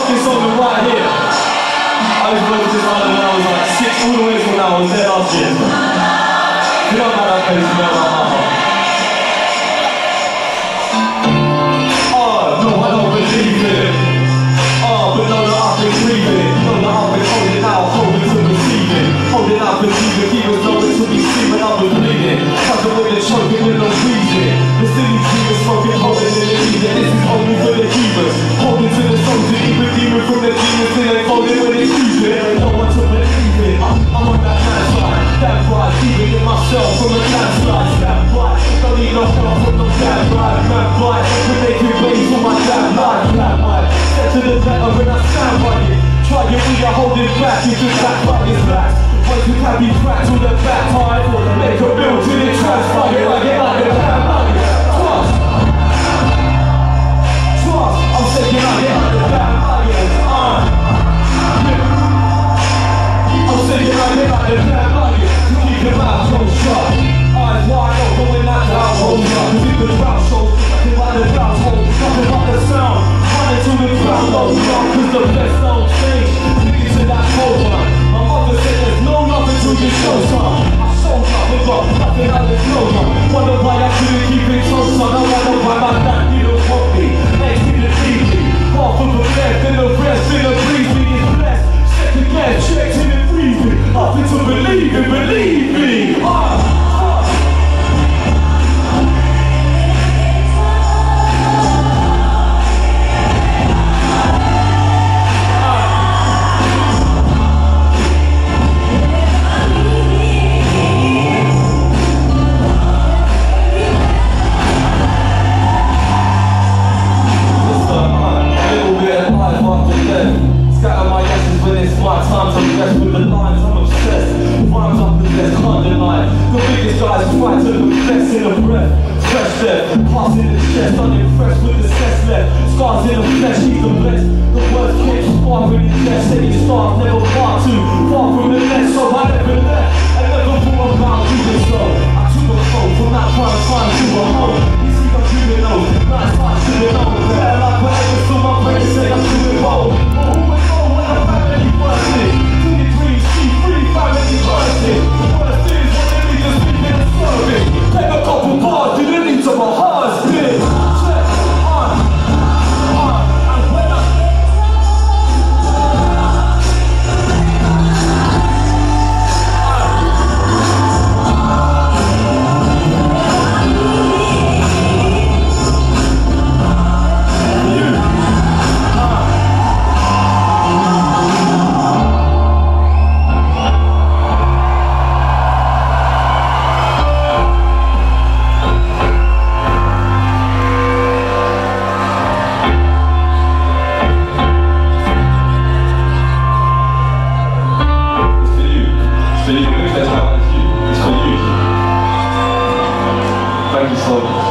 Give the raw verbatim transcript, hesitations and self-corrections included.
fucking song right here. I was working this island when I was like six, all the way from now, I was there last year. You know about that place, you know about my heart. Oh, no, I don't believe it. Oh, but know that I've been breathing. Know that I've been holding out, holding to receiving. Holding out, believing, even though it took me sleeping, I was bleeding. Covered with the choking and no breathing. The silly dreamers smoking, holding in the evening. This is only for the heavers. Holding to the soldier, even demon from the demons till they folding when it's easy. No one to believe it. I'm, I'm on that landslide. That ride, even in myself from a landslide. That ride, don't need no help from no dad ride. Man ride, when they can wait for my dad ride. That ride, step to the letter when I stand by it. Try it when you're holding back, you just back by his back. Once you can be cracked to the back time, make a bill till it transpire. I get like a bad money. Trust, trust, I'm thinking I get like a bad money. Uh, I'm thinking I get like a bad money. You keep your mouth closed shut, eyes wide open when that loud holds up. Cause if the crowd shows, nothing like the crowd holds, nothing like the sound. Running to the crowd holds up, cause the best don't change. Sticking to that cold one. My mother said there's no nothing to your show, son. I showed nothing but nothing like the snow, son. Wonder why I couldn't keep it close, son. I wonder why my dad didn't want me. Next to the T V, half of the left and the rest in the breeze me is blessed. Second guess, check till it frees me. Nothing to believe in, believe me. Ah. Scatter my essence when it's my time to rest with the lines, I'm obsessed. Rhymes up the best, can't deny. The biggest guys try to confess in a breath. Fresh death, hearts in the chest, unimpressed with the cess left. Scars in the flesh, he's the best. The words keep sparking in death, saying stars never part two. Far from the net, so I never left. I never thought about doing so. I took a phone from that prime time to a home. You see I'm dreaming though, nice heart shooting over. Better like whatever, so my brain say I'm doing bold. Take a couple bars, you didn't need to my heart spin. Uh, uh, and when I Thank you so much.